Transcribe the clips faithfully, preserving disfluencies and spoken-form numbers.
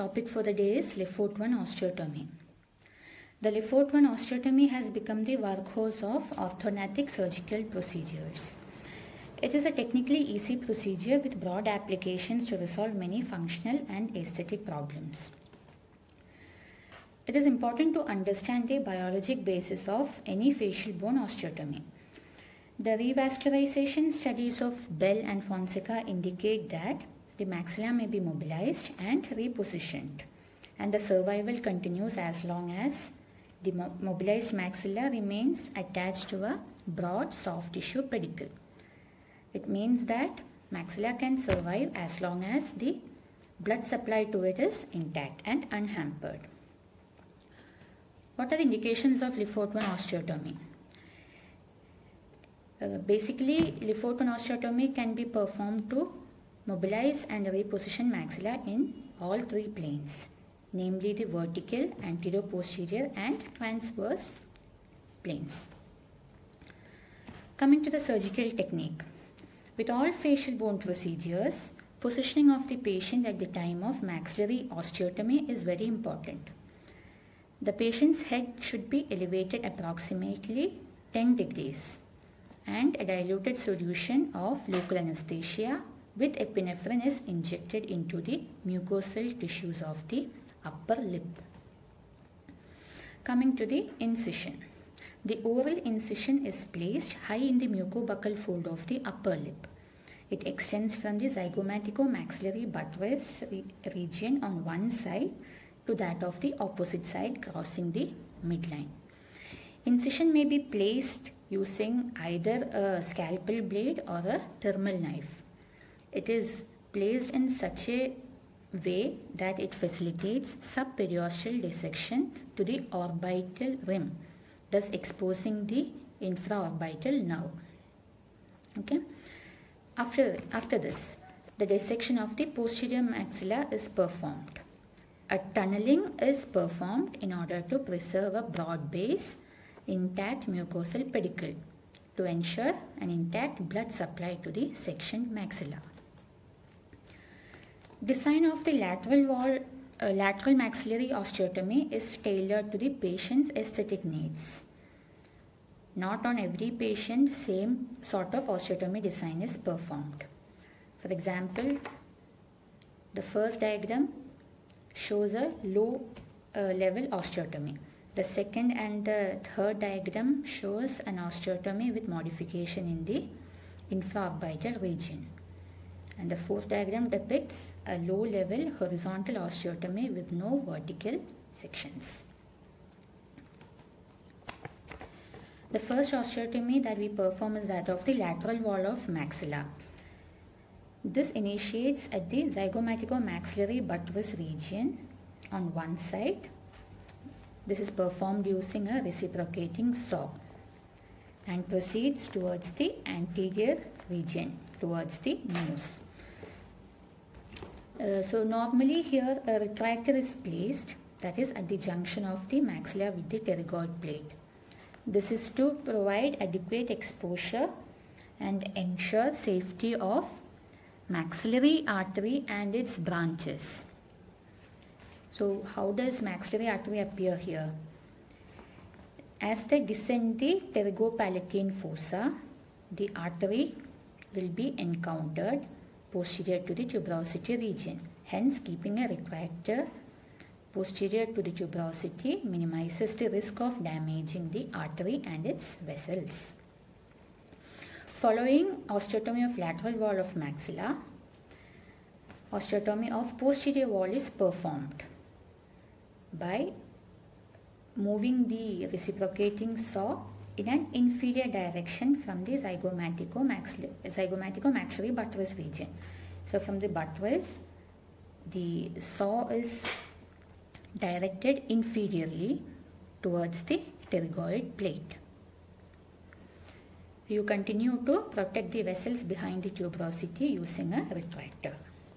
topic for the day is Lefort one osteotomy. The Lefort one osteotomy has become the workhorse of orthodontic surgical procedures. It is a technically easy procedure with broad applications to resolve many functional and aesthetic problems. It is important to understand the biologic basis of any facial bone osteotomy. The revascularization studies of Bell and Fonseca indicate that the maxilla may be mobilized and repositioned, and the survival continues as long as the mobilized maxilla remains attached to a broad soft tissue pedicle. It means that maxilla can survive as long as the blood supply to it is intact and unhampered. What are the indications of Lefort one osteotomy? Uh, basically, Lefort one osteotomy can be performed to mobilize and reposition maxilla in all three planes, namely the vertical, anterior-posterior and transverse planes. Coming to the surgical technique. With all facial bone procedures, positioning of the patient at the time of maxillary osteotomy is very important. The patient's head should be elevated approximately ten degrees, and a diluted solution of local anesthesia with epinephrine is injected into the mucosal tissues of the upper lip. Coming to the incision. The oral incision is placed high in the mucobuccal fold of the upper lip. It extends from the zygomatico-maxillary buttress re region on one side to that of the opposite side, crossing the midline. Incision may be placed using either a scalpel blade or a thermal knife. It is placed in such a way that it facilitates subperiosteal dissection to the orbital rim, thus exposing the infraorbital nerve. Okay. After, after this, the dissection of the posterior maxilla is performed. A tunneling is performed in order to preserve a broad base, intact mucosal pedicle to ensure an intact blood supply to the sectioned maxilla. Design of the lateral wall, uh, lateral maxillary osteotomy is tailored to the patient's aesthetic needs. Not on every patient same sort of osteotomy design is performed. For example, the first diagram shows a low uh, level osteotomy. The second and the third diagram shows an osteotomy with modification in the infraorbital region. And the fourth diagram depicts a low level horizontal osteotomy with no vertical sections. The first osteotomy that we perform is that of the lateral wall of maxilla. This initiates at the zygomatico-maxillary buttress region on one side. This is performed using a reciprocating saw and proceeds towards the anterior region, towards the nose. Uh, so normally here a retractor is placed, that is at the junction of the maxilla with the pterygoid plate. This is to provide adequate exposure and ensure safety of maxillary artery and its branches. So how does maxillary artery appear here? As they descend the pterygopalatine fossa, the artery will be encountered posterior to the tuberosity region. Hence, keeping a retractor posterior to the tuberosity minimizes the risk of damaging the artery and its vessels. Following osteotomy of lateral wall of maxilla, osteotomy of posterior wall is performed by moving the reciprocating saw in an inferior direction from the zygomatico-maxillary zygomatico-maxillary buttress region. So from the buttress, the saw is directed inferiorly towards the pterygoid plate. You continue to protect the vessels behind the tuberosity using a retractor.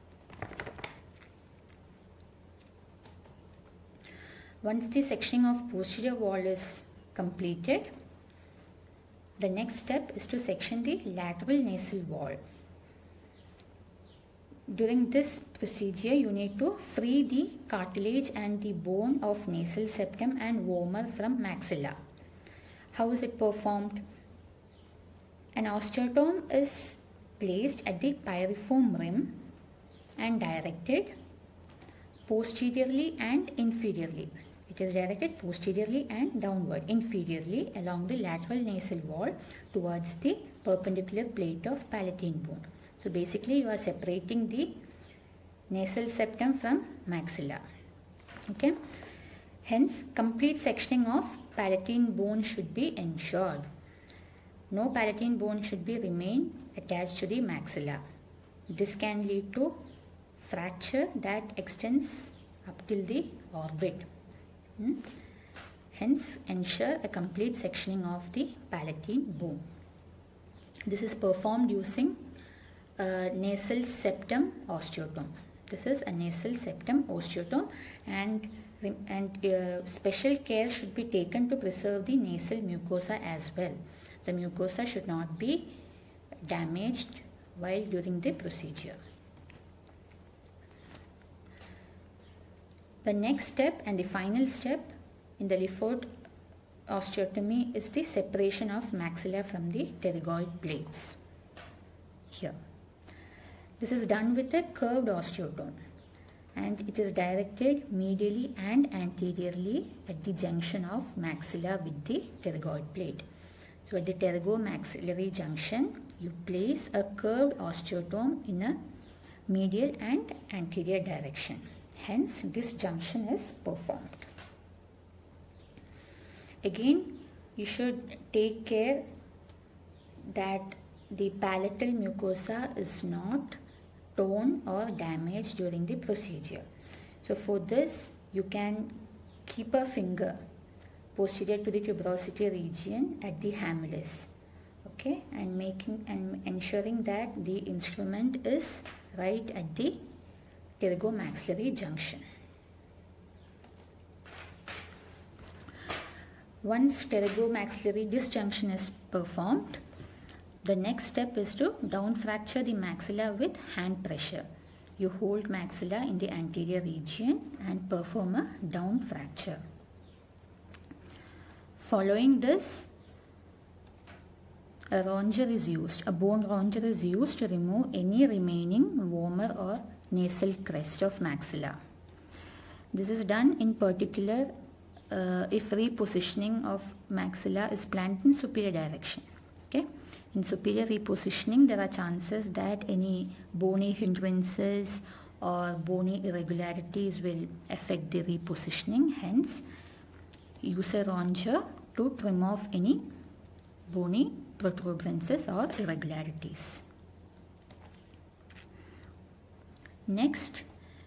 Once the sectioning of posterior wall is completed, the next step is to section the lateral nasal wall. During this procedure, you need to free the cartilage and the bone of nasal septum and vomer from maxilla. How is it performed? An osteotome is placed at the pyriform rim and directed posteriorly and inferiorly. It is directed posteriorly and downward, inferiorly along the lateral nasal wall towards the perpendicular plate of palatine bone. So basically you are separating the nasal septum from maxilla. Okay. Hence complete sectioning of palatine bone should be ensured. No palatine bone should be remain attached to the maxilla. This can lead to fracture that extends up till the orbit. Hmm? Hence ensure a complete sectioning of the palatine bone. This is performed using a nasal septum osteotome. This is a nasal septum osteotome, and, and uh, special care should be taken to preserve the nasal mucosa as well. The mucosa should not be damaged while during the procedure. The next step and the final step in the Le Fort osteotomy is the separation of maxilla from the pterygoid plates. Here. This is done with a curved osteotome, and it is directed medially and anteriorly at the junction of maxilla with the pterygoid plate. So at the pterygomaxillary junction, you place a curved osteotome in a medial and anterior direction. Hence, this junction is performed. Again, you should take care that the palatal mucosa is not torn or damaged during the procedure. So for this, you can keep a finger posterior to the tuberosity region at the hamulus, okay, and making and ensuring that the instrument is right at the pterygomaxillary junction. Once pterygomaxillary disjunction is performed, the next step is to down fracture the maxilla with hand pressure. You hold maxilla in the anterior region and perform a down fracture. Following this, a ronger is used, a bone ronger is used to remove any remaining vomer or nasal crest of maxilla. This is done in particular uh, if repositioning of maxilla is planned in superior direction. Okay. In superior repositioning, there are chances that any bony hindrances or bony irregularities will affect the repositioning. Hence, use a ronger to trim off any bony protuberances or irregularities. Next,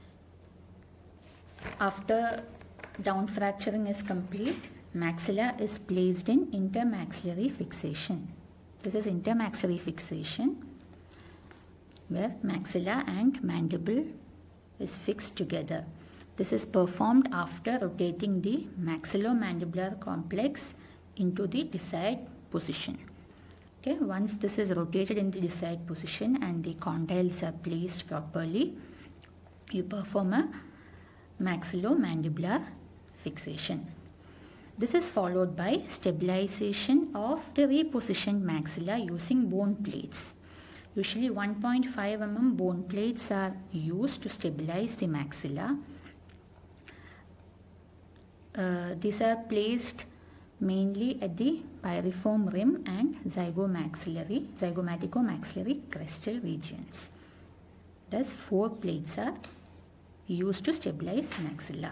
after down fracturing is complete, maxilla is placed in intermaxillary fixation. This is intermaxillary fixation, where maxilla and mandible is fixed together. This is performed after rotating the maxillomandibular complex into the desired position. Okay, once this is rotated in the desired position and the condyles are placed properly, you perform a maxillomandibular fixation. This is followed by stabilization of the repositioned maxilla using bone plates. Usually one point five millimeter bone plates are used to stabilize the maxilla. Uh, these are placed mainly at the pyriform rim and zygomaxillary, zygomaticomaxillary crestal regions. Thus, four plates are used to stabilize maxilla.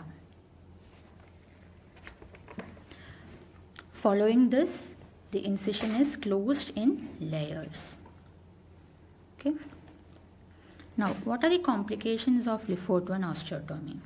Following this, the incision is closed in layers. Okay. Now, what are the complications of Le Fort one osteotomy?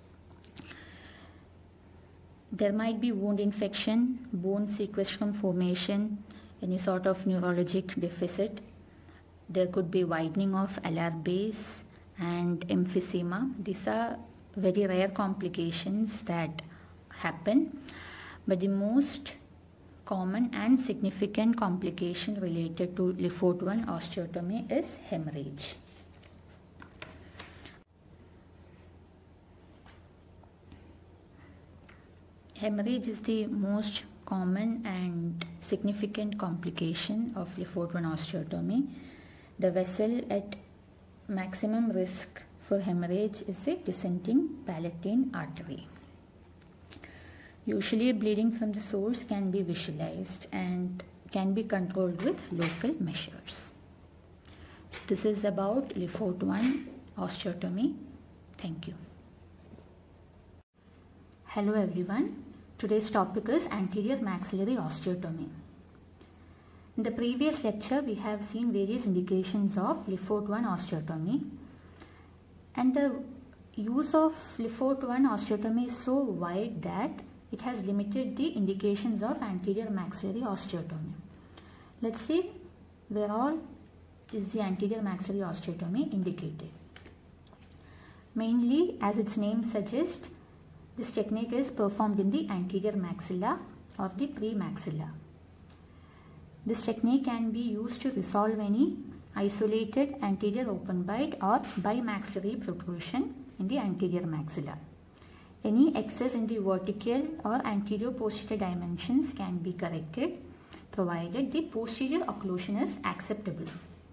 There might be wound infection, bone sequestrum formation, any sort of neurologic deficit. There could be widening of alar base and emphysema. These are very rare complications that happen, but the most common and significant complication related to Le Fort one osteotomy is hemorrhage. Hemorrhage is the most common and significant complication of Le Fort one osteotomy. The vessel at maximum risk for hemorrhage is the descending palatine artery. Usually bleeding from the source can be visualized and can be controlled with local measures. This is about Le Fort one osteotomy. Thank you. Hello everyone. Today's topic is anterior maxillary osteotomy. In the previous lecture, we have seen various indications of Le Fort one osteotomy, and the use of Le Fort one osteotomy is so wide that it has limited the indications of anterior maxillary osteotomy. Let's see where all is the anterior maxillary osteotomy indicated. Mainly, as its name suggests, this technique is performed in the anterior maxilla or the premaxilla. This technique can be used to resolve any isolated anterior open bite or bimaxillary protrusion in the anterior maxilla. Any excess in the vertical or anterior posterior dimensions can be corrected provided the posterior occlusion is acceptable.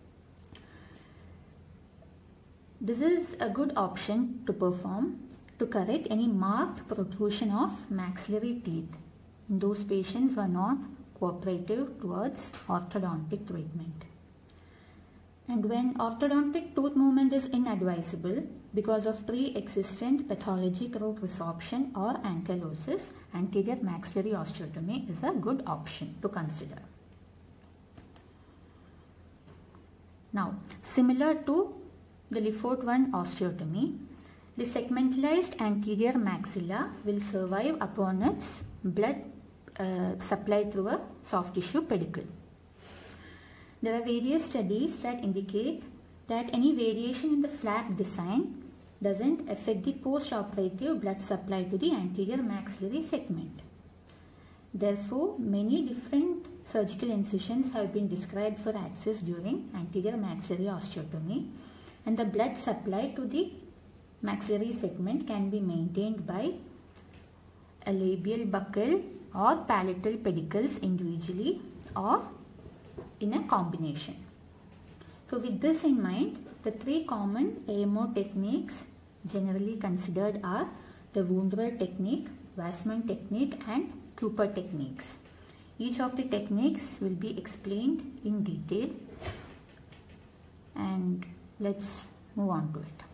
This is a good option to perform to correct any marked protrusion of maxillary teeth in those patients who are not cooperative towards orthodontic treatment. And when orthodontic tooth movement is inadvisable because of pre-existent pathologic root resorption or ankylosis, anterior maxillary osteotomy is a good option to consider. Now, similar to the Le Fort one osteotomy, the segmentalized anterior maxilla will survive upon its blood uh, supply through a soft tissue pedicle. There are various studies that indicate that any variation in the flap design doesn't affect the post-operative blood supply to the anterior maxillary segment. Therefore, many different surgical incisions have been described for access during anterior maxillary osteotomy, and the blood supply to the maxillary segment can be maintained by a labial buccal or palatal pedicles individually or in a combination. So with this in mind, the three common A M O techniques generally considered are the Wunderer technique, Wassmann technique and Cooper techniques. Each of the techniques will be explained in detail, and let's move on to it.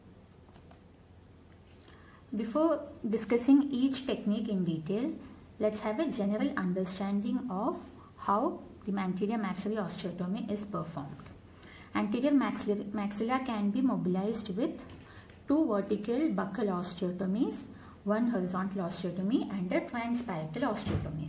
Before discussing each technique in detail, let's have a general understanding of how the anterior maxillary osteotomy is performed. Anterior maxilla, maxilla can be mobilized with two vertical buccal osteotomies, one horizontal osteotomy and a transpalatal osteotomies.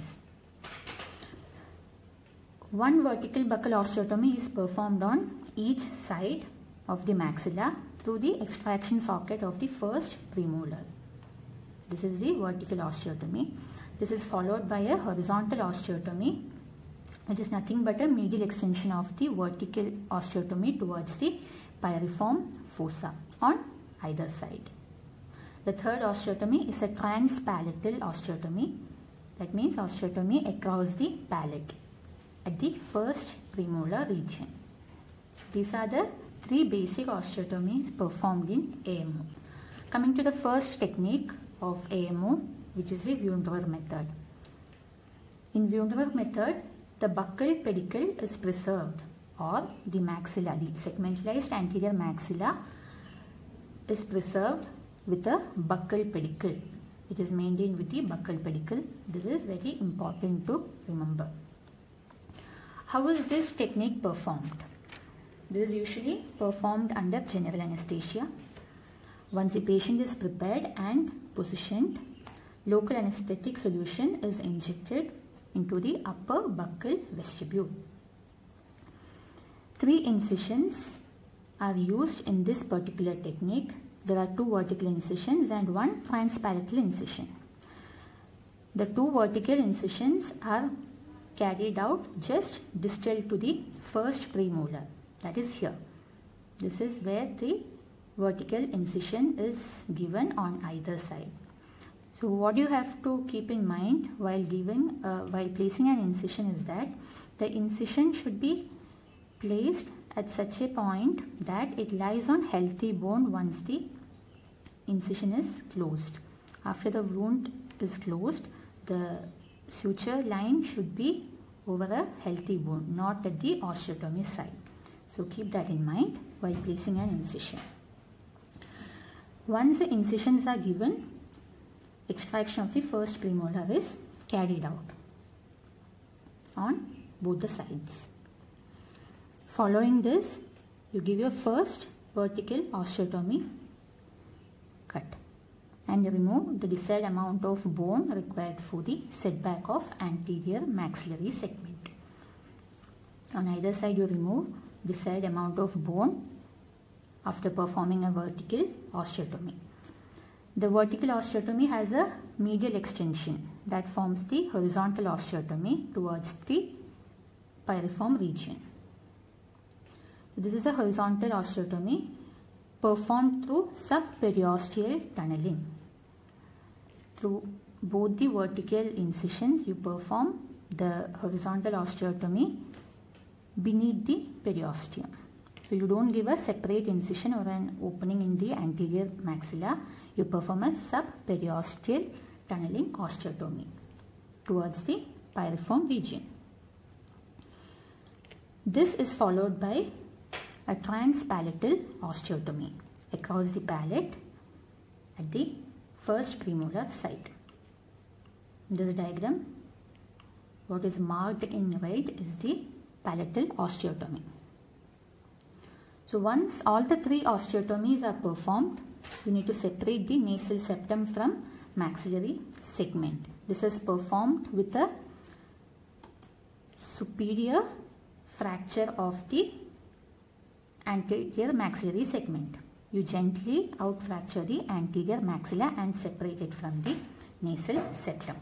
One vertical buccal osteotomy is performed on each side of the maxilla through the extraction socket of the first premolar. This is the vertical osteotomy. This is followed by a horizontal osteotomy, which is nothing but a medial extension of the vertical osteotomy towards the piriform fossa on either side. The third osteotomy is a transpalatal osteotomy. That means osteotomy across the palate at the first premolar region. These are the three basic osteotomies performed in A M O. Coming to the first technique of A M O, which is the Wunderer method. In Wunderer method, the buccal pedicle is preserved, or the maxilla, the segmentalized anterior maxilla is preserved with a buccal pedicle. It is maintained with the buccal pedicle. This is very important to remember. How is this technique performed? This is usually performed under general anesthesia. Once the patient is prepared and positioned, local anesthetic solution is injected into the upper buccal vestibule. Three incisions are used in this particular technique. There are two vertical incisions and one transpalatal incision. The two vertical incisions are carried out just distal to the first premolar, that is here. This is where the vertical incision is given on either side. So what you have to keep in mind while giving, uh, while placing an incision is that the incision should be placed at such a point that it lies on healthy bone once the incision is closed. After the wound is closed, the suture line should be over a healthy bone, not at the osteotomy side. So keep that in mind while placing an incision. Once the incisions are given, extraction of the first premolar is carried out on both the sides. Following this, you give your first vertical osteotomy cut and remove the desired amount of bone required for the setback of anterior maxillary segment. On either side, you remove desired amount of bone after performing a vertical osteotomy. The vertical osteotomy has a medial extension that forms the horizontal osteotomy towards the piriform region. This is a horizontal osteotomy performed through subperiosteal tunneling. Through both the vertical incisions, you perform the horizontal osteotomy beneath the periosteum. So you don't give a separate incision or an opening in the anterior maxilla. You perform a subperiosteal tunneling osteotomy towards the piriform region. This is followed by a transpalatal osteotomy across the palate at the first premolar site. In this diagram, what is marked in red is the palatal osteotomy. So once all the three osteotomies are performed, you need to separate the nasal septum from maxillary segment. This is performed with a superior fracture of the anterior maxillary segment. You gently out fracture the anterior maxilla and separate it from the nasal septum.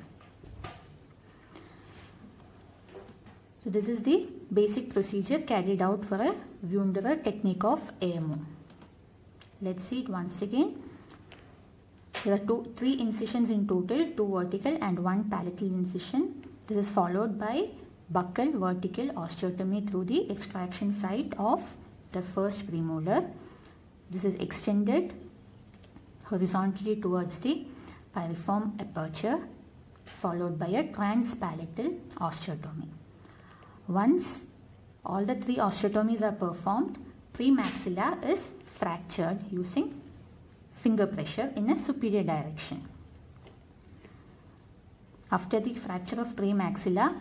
So this is the basic procedure carried out for a Wunderer technique of A M O. Let's see it once again. There are two, three incisions in total, two vertical and one palatal incision. This is followed by buccal vertical osteotomy through the extraction site of the first premolar. This is extended horizontally towards the piriform aperture, followed by a transpalatal osteotomy. Once all the three osteotomies are performed, premaxilla is fractured using finger pressure in a superior direction. After the fracture of premaxilla,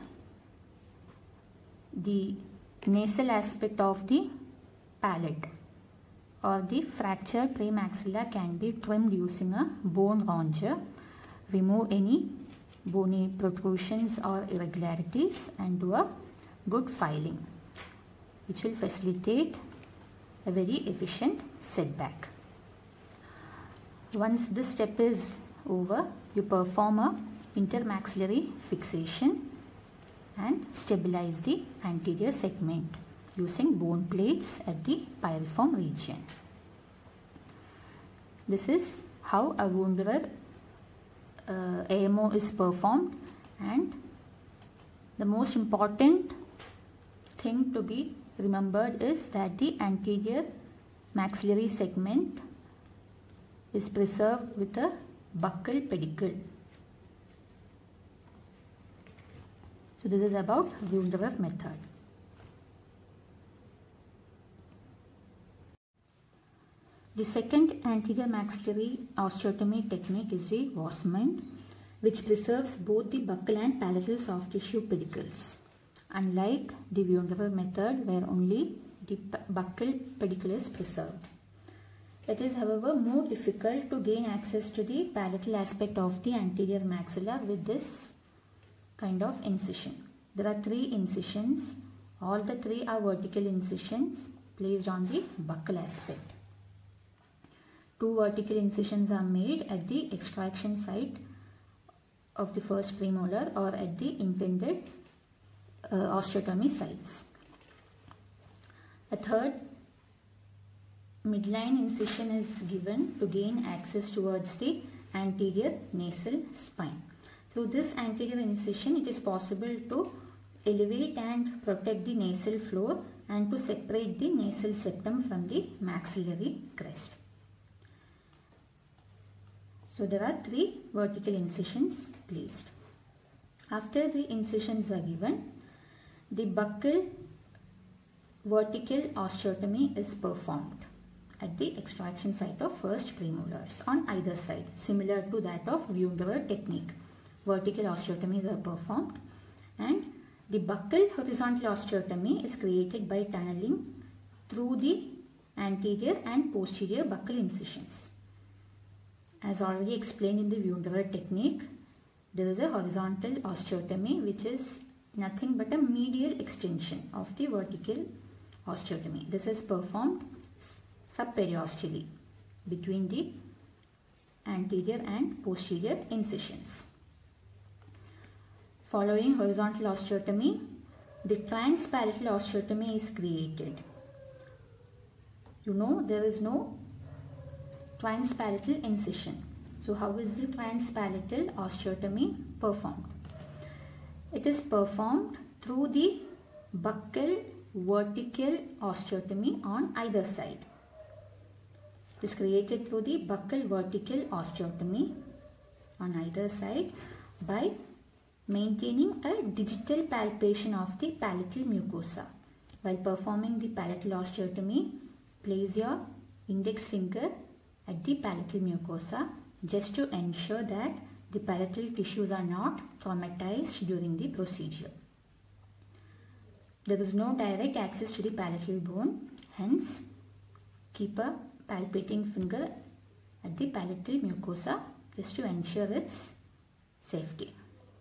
the nasal aspect of the palate or the fractured premaxilla can be trimmed using a bone raunger. Remove any bony protrusions or irregularities and do a good filing, which will facilitate a very efficient setback. Once this step is over, you perform a intermaxillary fixation and stabilize the anterior segment using bone plates at the piriform region. This is how a Wunderer uh, A M O is performed, and the most important thing to be remembered is that the anterior maxillary segment is preserved with a buccal pedicle. So this is about Wunderer method. The second anterior maxillary osteotomy technique is the Wassmann, which preserves both the buccal and palatal soft tissue pedicles. Unlike the Wunderer method, where only the buccal pedicle is preserved. It is, however, more difficult to gain access to the palatal aspect of the anterior maxilla with this kind of incision. There are three incisions. All the three are vertical incisions placed on the buccal aspect. Two vertical incisions are made at the extraction site of the first premolar or at the intended uh, osteotomy sites. A third midline incision is given to gain access towards the anterior nasal spine. Through this anterior incision, it is possible to elevate and protect the nasal floor and to separate the nasal septum from the maxillary crest. So there are three vertical incisions placed. After the incisions are given, the buccal vertical osteotomy is performed at the extraction site of first premolars on either side, similar to that of Wunderer technique. Vertical osteotomies are performed, and the buccal horizontal osteotomy is created by tunneling through the anterior and posterior buccal incisions. As already explained in the Wunderer technique, there is a horizontal osteotomy which is nothing but a medial extension of the vertical osteotomy. This is performed subperiosteally between the anterior and posterior incisions. Following horizontal osteotomy, the transpalatal osteotomy is created. You know, there is no transpalatal incision. So how is the transpalatal osteotomy performed? It is performed through the buccal vertical osteotomy on either side. It is created through the buccal vertical osteotomy on either side by maintaining a digital palpation of the palatal mucosa. While performing the palatal osteotomy, place your index finger at the palatal mucosa just to ensure that the palatal tissues are not traumatized during the procedure. There is no direct access to the palatal bone, hence keep a palpating finger at the palatal mucosa just to ensure its safety.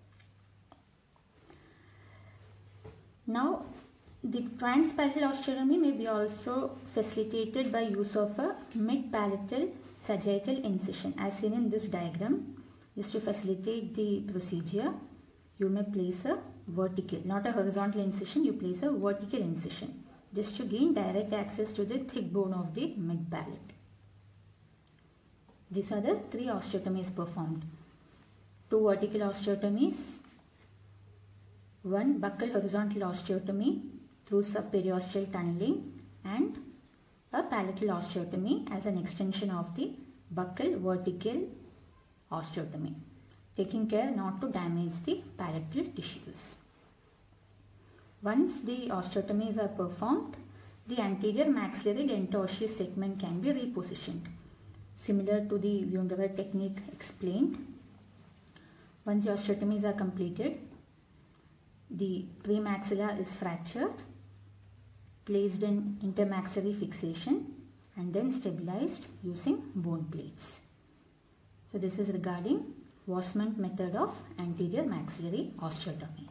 Now, the transpalatal osteotomy may be also facilitated by use of a mid-palatal sagittal incision. As seen in this diagram, just to facilitate the procedure, you may place a vertical, not a horizontal incision, you place a vertical incision just to gain direct access to the thick bone of the mid-palate. These are the three osteotomies performed. Two vertical osteotomies, one buccal horizontal osteotomy through subperiosteal tunneling, and a palatal osteotomy as an extension of the buccal vertical osteotomy, taking care not to damage the palatal tissues. Once the osteotomies are performed, the anterior maxillary dento-osseous segment can be repositioned, similar to the Wunderer technique explained. Once the osteotomies are completed, the premaxilla is fractured, placed in intermaxillary fixation, and then stabilized using bone plates. So this is regarding Wassmann method of anterior maxillary osteotomy.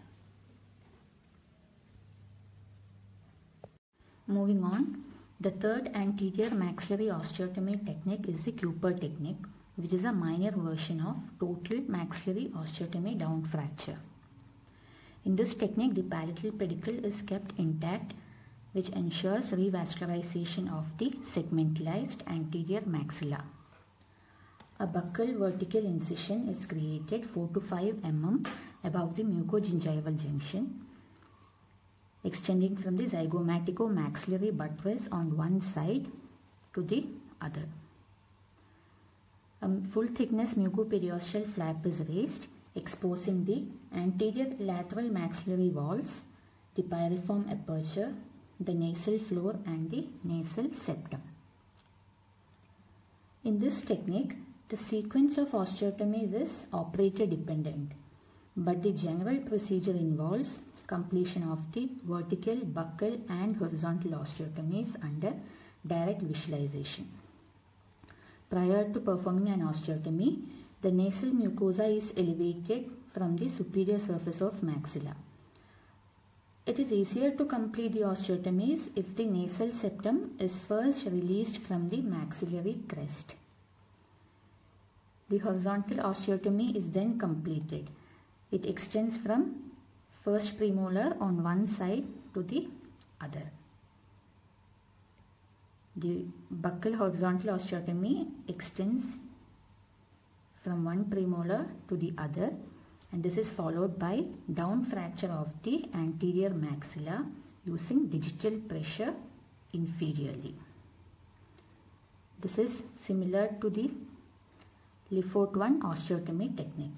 Moving on, the third anterior maxillary osteotomy technique is the Cooper technique, which is a minor version of total maxillary osteotomy down fracture. In this technique, the palatal pedicle is kept intact, which ensures revascularization of the segmentalized anterior maxilla. A buccal vertical incision is created four to five millimeters above the mucogingival junction, extending from the zygomatico-maxillary buttress on one side to the other. A full thickness mucoperiosteal flap is raised, exposing the anterior lateral maxillary walls, the pyriform aperture, the nasal floor, and the nasal septum. In this technique, the sequence of osteotomies is operator dependent, but the general procedure involves completion of the vertical, buccal, and horizontal osteotomies under direct visualization. Prior to performing an osteotomy, the nasal mucosa is elevated from the superior surface of maxilla. It is easier to complete the osteotomies if the nasal septum is first released from the maxillary crest. The horizontal osteotomy is then completed. It extends from first premolar on one side to the other. The buccal horizontal osteotomy extends from one premolar to the other, and this is followed by down fracture of the anterior maxilla using digital pressure inferiorly. This is similar to the Le Fort one osteotomy technique.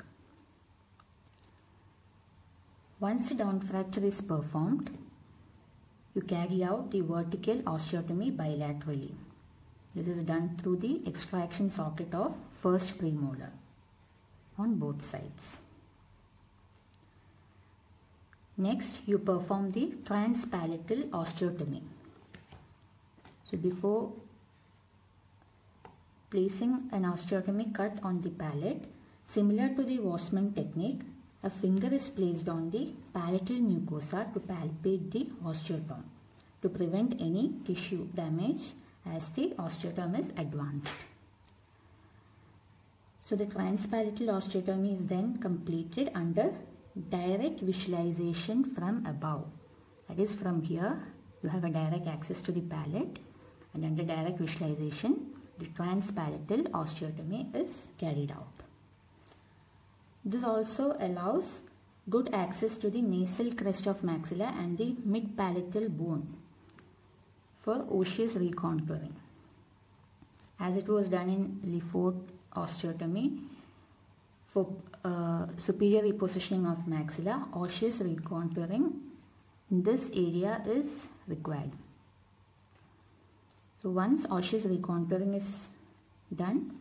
Once the down fracture is performed, you carry out the vertical osteotomy bilaterally. This is done through the extraction socket of first premolar on both sides. Next, you perform the transpalatal osteotomy. So before placing an osteotomy cut on the palate, similar to the Wassmann technique, a finger is placed on the palatal mucosa to palpate the osteotome to prevent any tissue damage as the osteotome is advanced. So the transpalatal osteotomy is then completed under direct visualization from above. That is, from here you have a direct access to the palate, and under direct visualization the transpalatal osteotomy is carried out. This also allows good access to the nasal crest of maxilla and the mid-palatal bone for osseous recontouring. As it was done in Le Fort osteotomy, for uh, superior repositioning of maxilla, osseous recontouring in this area is required. So once osseous recontouring is done,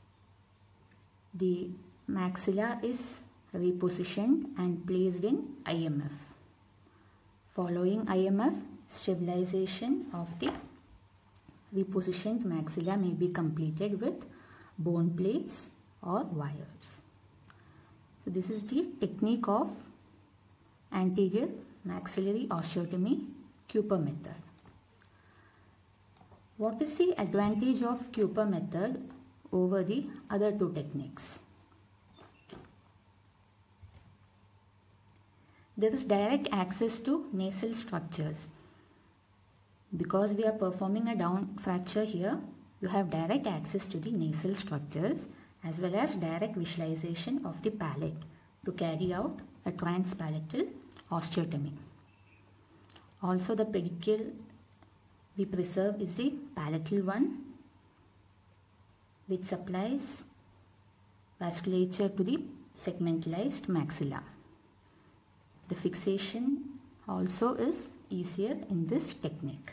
the maxilla is repositioned and placed in I M F. Following I M F, stabilization of the repositioned maxilla may be completed with bone plates or wires. So this is the technique of anterior maxillary osteotomy, Cooper method. What is the advantage of Cooper method over the other two techniques? There is direct access to nasal structures. Because we are performing a down fracture here, you have direct access to the nasal structures as well as direct visualization of the palate to carry out a transpalatal osteotomy. Also, the pedicule we preserve is the palatal one, which supplies vasculature to the segmentalized maxilla. The fixation also is easier in this technique.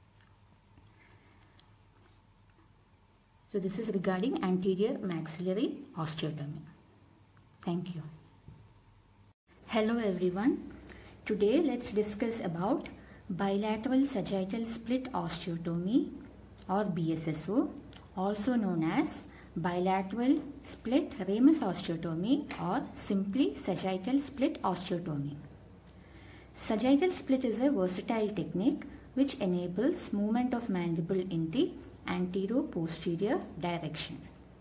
So this is regarding anterior maxillary osteotomy. Thank you. Hello everyone. Today let's discuss about bilateral sagittal split osteotomy or B S S O, also known as bilateral split ramus osteotomy or simply sagittal split osteotomy. Sagittal split is a versatile technique which enables movement of mandible in the antero-posterior direction.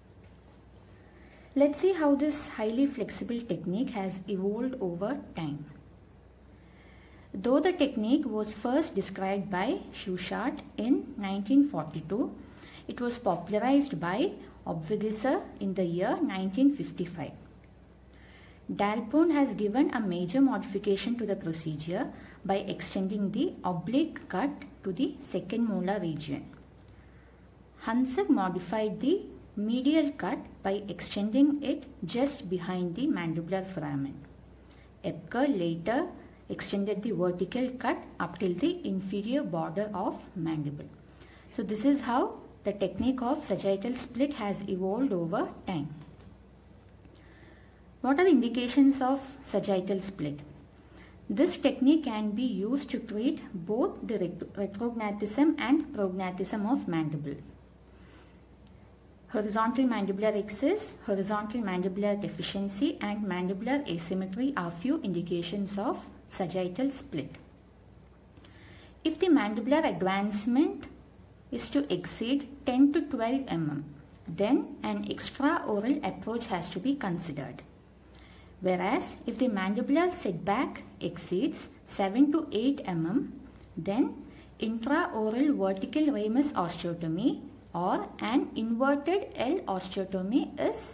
Let's see how this highly flexible technique has evolved over time. Though the technique was first described by Schuchart in nineteen forty-two, it was popularized by Obweiser in the year nineteen fifty-five. Dalpone has given a major modification to the procedure by extending the oblique cut to the second molar region. Hunsack modified the medial cut by extending it just behind the mandibular foramen. Epker later extended the vertical cut up till the inferior border of mandible. So this is how the technique of sagittal split has evolved over time. What are the indications of sagittal split? This technique can be used to treat both the retrognathism and prognathism of mandible. Horizontal mandibular excess, horizontal mandibular deficiency and mandibular asymmetry are few indications of sagittal split. If the mandibular advancement is to exceed ten to twelve millimeters, then an extraoral approach has to be considered. Whereas if the mandibular setback exceeds seven to eight millimeters, then intraoral vertical ramus osteotomy or an inverted L osteotomy is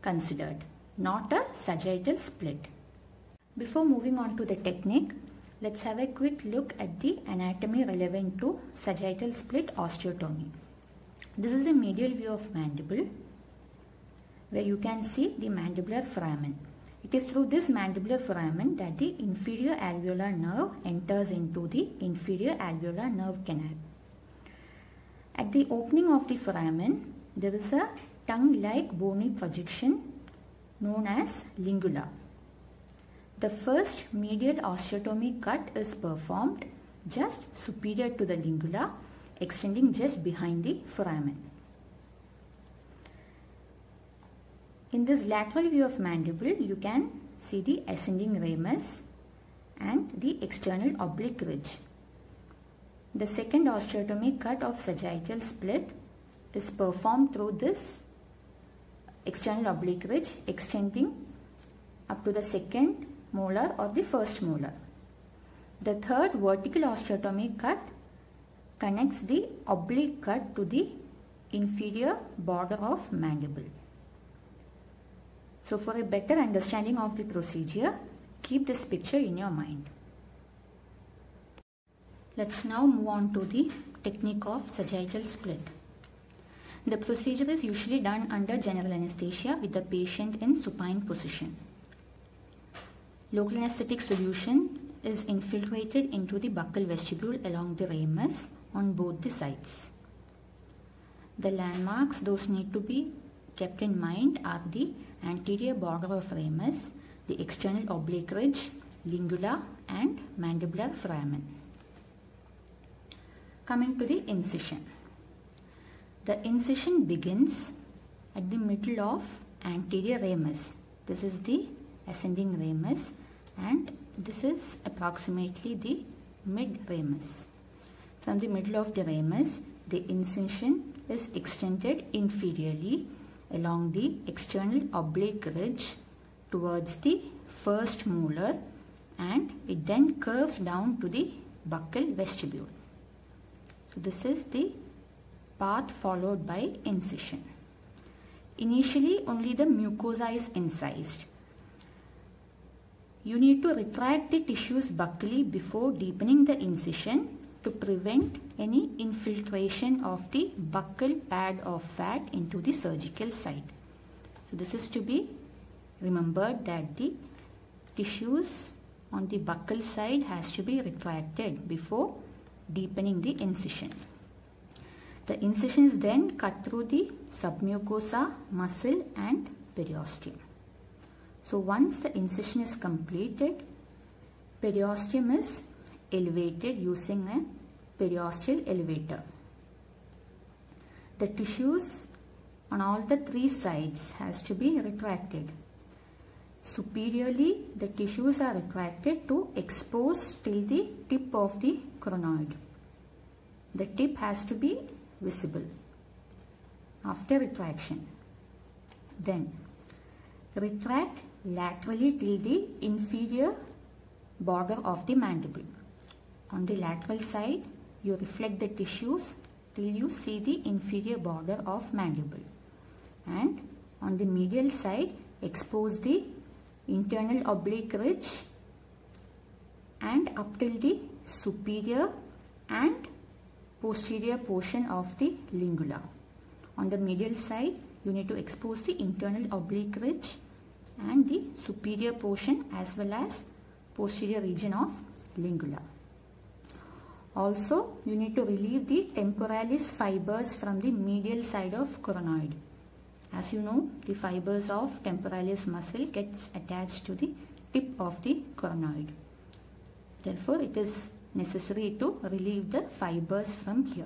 considered, not a sagittal split. Before moving on to the technique, let's have a quick look at the anatomy relevant to sagittal split osteotomy. This is the medial view of mandible, where you can see the mandibular foramen. It is through this mandibular foramen that the inferior alveolar nerve enters into the inferior alveolar nerve canal. At the opening of the foramen, there is a tongue-like bony projection known as lingula. The first medial osteotomy cut is performed just superior to the lingula, extending just behind the foramen. In this lateral view of mandible, you can see the ascending ramus and the external oblique ridge. The second osteotomy cut of sagittal split is performed through this external oblique ridge, extending up to the second molar or the first molar. The third vertical osteotomy cut connects the oblique cut to the inferior border of mandible. So for a better understanding of the procedure, keep this picture in your mind. Let's now move on to the technique of sagittal split. The procedure is usually done under general anesthesia with the patient in supine position. Local anesthetic solution is infiltrated into the buccal vestibule along the ramus on both the sides. The landmarks those need to be kept in mind are the anterior border of ramus, the external oblique ridge, lingula and mandibular foramen. Coming to the incision. The incision begins at the middle of anterior ramus. This is the ascending ramus and this is approximately the mid ramus. From the middle of the ramus, the incision is extended inferiorly along the external oblique ridge towards the first molar, and it then curves down to the buccal vestibule. So this is the path followed by incision. Initially only the mucosa is incised. You need to retract the tissues buccally before deepening the incision to prevent any infiltration of the buccal pad of fat into the surgical site. So this is to be remembered that the tissues on the buccal side has to be retracted before deepening the incision. The incision is then cut through the submucosa, muscle and periosteum. So once the incision is completed, periosteum is elevated using a periosteal elevator. The tissues on all the three sides has to be retracted. Superiorly, the tissues are retracted to expose till the tip of the coronoid. The tip has to be visible after retraction. Then retract laterally till the inferior border of the mandible. On the lateral side, you reflect the tissues till you see the inferior border of mandible. And on the medial side, expose the internal oblique ridge and up till the superior and posterior portion of the lingula. On the medial side, you need to expose the internal oblique ridge and the superior portion as well as posterior region of lingula. Also, you need to relieve the temporalis fibers from the medial side of coronoid. As you know, the fibers of temporalis muscle gets attached to the tip of the coronoid. Therefore, it is necessary to relieve the fibers from here.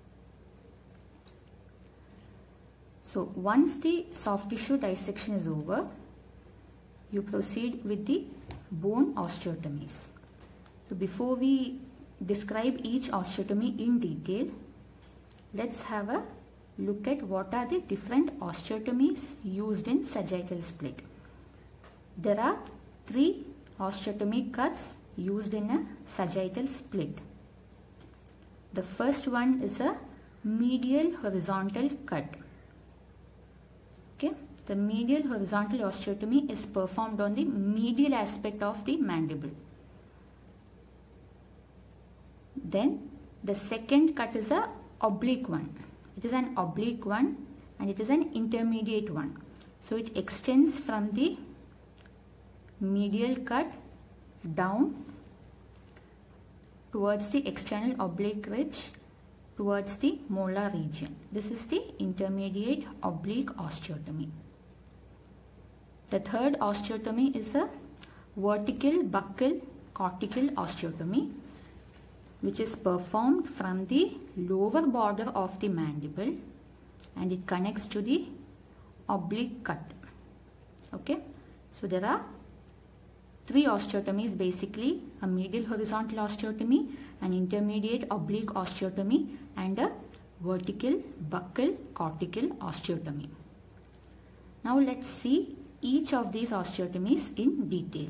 So, once the soft tissue dissection is over, you proceed with the bone osteotomies. So, before we describe each osteotomy in detail, let's have a look at what are the different osteotomies used in sagittal split. There are three osteotomy cuts used in a sagittal split. The first one is a medial horizontal cut. Okay, The medial horizontal osteotomy is performed on the medial aspect of the mandible. Then the second cut is a oblique one. It is an oblique one and it is an intermediate one. So it extends from the medial cut down towards the external oblique ridge towards the molar region. This is the intermediate oblique osteotomy. The third osteotomy is a vertical buccal cortical osteotomy, which is performed from the lower border of the mandible and it connects to the oblique cut. Okay, so there are three osteotomies basically: a medial horizontal osteotomy, an intermediate oblique osteotomy, and a vertical buccal cortical osteotomy. Now let's see each of these osteotomies in detail.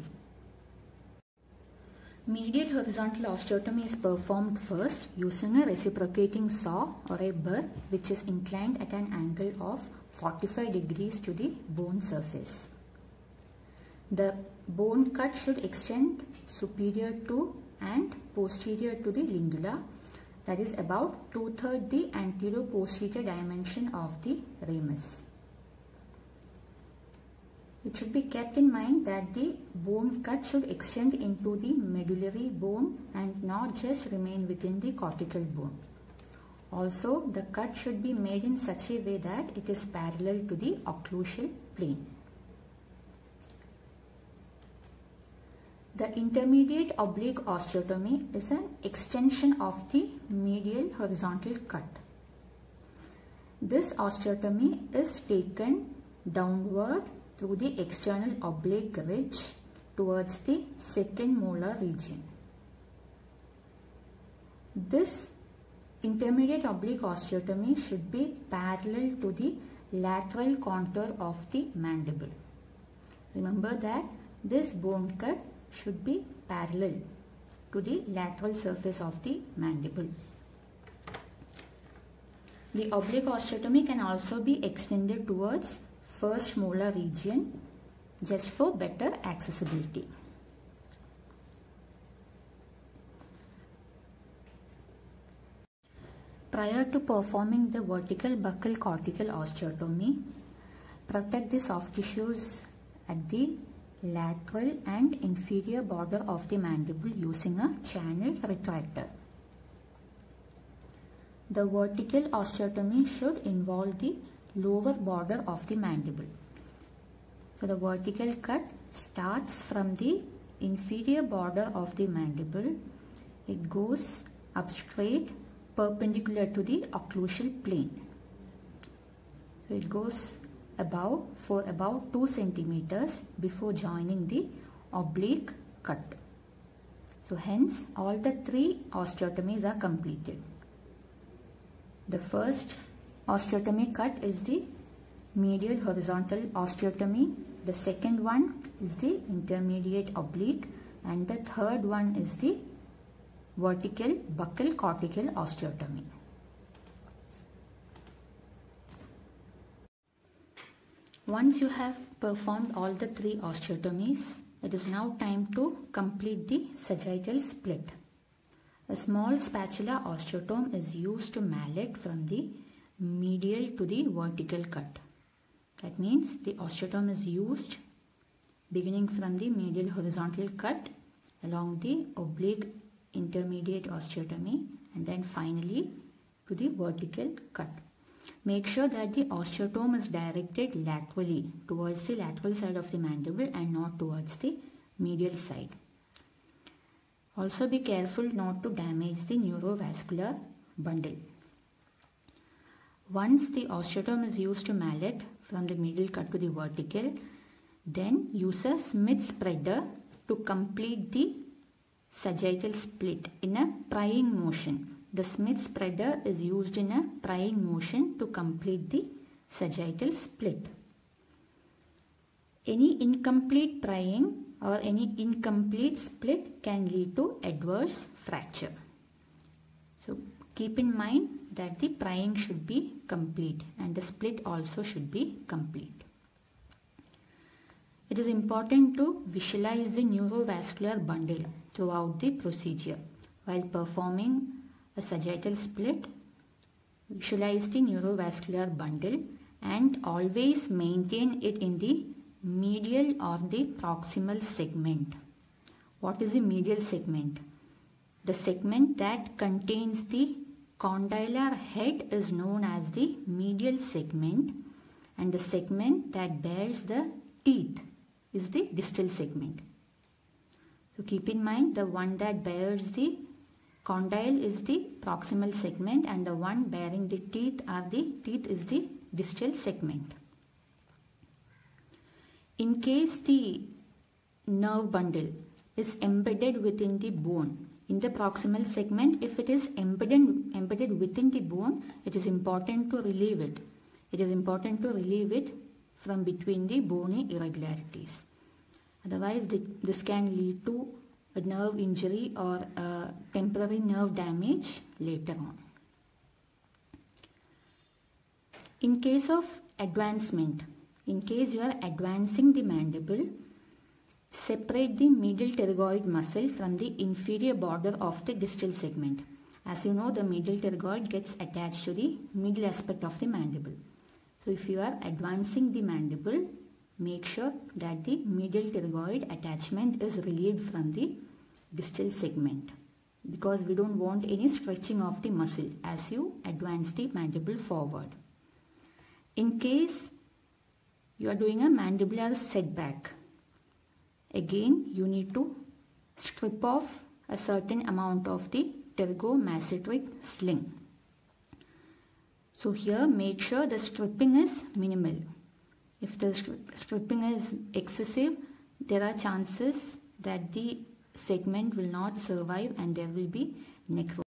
Medial horizontal osteotomy is performed first using a reciprocating saw or a burr which is inclined at an angle of forty-five degrees to the bone surface. The bone cut should extend superior to and posterior to the lingula, that is about two-thirds the anterior-posterior dimension of the ramus. It should be kept in mind that the bone cut should extend into the medullary bone and not just remain within the cortical bone. Also, the cut should be made in such a way that it is parallel to the occlusal plane. The intermediate oblique osteotomy is an extension of the medial horizontal cut. This osteotomy is taken downward through the external oblique ridge towards the second molar region. This intermediate oblique osteotomy should be parallel to the lateral contour of the mandible. Remember that this bone cut should be parallel to the lateral surface of the mandible. The oblique osteotomy can also be extended towards first molar region just for better accessibility. Prior to performing the vertical buccal cortical osteotomy, protect the soft tissues at the lateral and inferior border of the mandible using a channel retractor. The vertical osteotomy should involve the lower border of the mandible. So the vertical cut starts from the inferior border of the mandible. It goes up straight perpendicular to the occlusal plane. So it goes above for about two centimeters before joining the oblique cut. So hence all the three osteotomies are completed. The first osteotomy cut is the medial horizontal osteotomy. The second one is the intermediate oblique, and the third one is the vertical buccal cortical osteotomy. Once you have performed all the three osteotomies, it is now time to complete the sagittal split. A small spatula osteotome is used to mallet from the medial to the vertical cut. That means the osteotome is used beginning from the medial horizontal cut along the oblique intermediate osteotomy and then finally to the vertical cut. Make sure that the osteotome is directed laterally towards the lateral side of the mandible and not towards the medial side. Also be careful not to damage the neurovascular bundle. Once the osteotome is used to mallet from the medial cut to the vertical, then use a Smith spreader to complete the sagittal split in a prying motion. The Smith spreader is used in a prying motion to complete the sagittal split. Any incomplete prying or any incomplete split can lead to adverse fracture. So keep in mind that the prying should be complete and the split also should be complete. It is important to visualize the neurovascular bundle throughout the procedure. While performing a sagittal split, visualize the neurovascular bundle and always maintain it in the medial or the proximal segment. What is the medial segment? The segment that contains the condylar head is known as the medial segment, and the segment that bears the teeth is the distal segment. So keep in mind, the one that bears the condyle is the proximal segment and the one bearing the teeth are the teeth is the distal segment. In case the nerve bundle is embedded within the bone, in the proximal segment, if it is embedded, embedded within the bone, it is important to relieve it. It is important to relieve it from between the bony irregularities. Otherwise, this can lead to a nerve injury or a temporary nerve damage later on. In case of advancement, in case you are advancing the mandible, separate the medial pterygoid muscle from the inferior border of the distal segment. As you know, the medial pterygoid gets attached to the middle aspect of the mandible. So if you are advancing the mandible, make sure that the medial pterygoid attachment is relieved from the distal segment, because we don't want any stretching of the muscle as you advance the mandible forward. In case you are doing a mandibular setback, again you need to strip off a certain amount of the pterygomasseteric sling. So here make sure the stripping is minimal. If the stripping is excessive, there are chances that the segment will not survive and there will be necrosis.